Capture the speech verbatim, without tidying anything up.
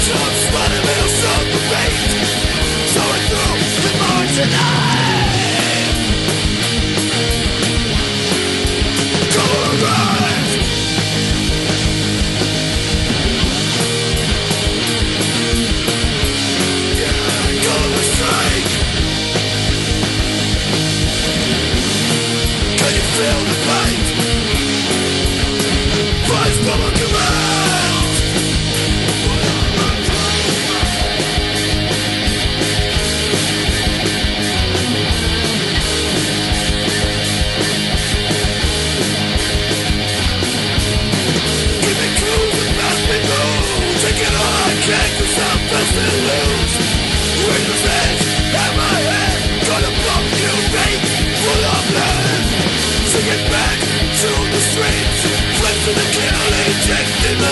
Jumps by the middle of the rain, soaring through the morning tonight. Cobra, yeah, Cobra strike. Can you feel the fight? Rise public around. Give me clues and pass me through. Take it all I can, cause I'm best to lose. Razor's edge at my head, gonna bump you, mate, full of lead. Sing it back to the streets, flex to the kill, injected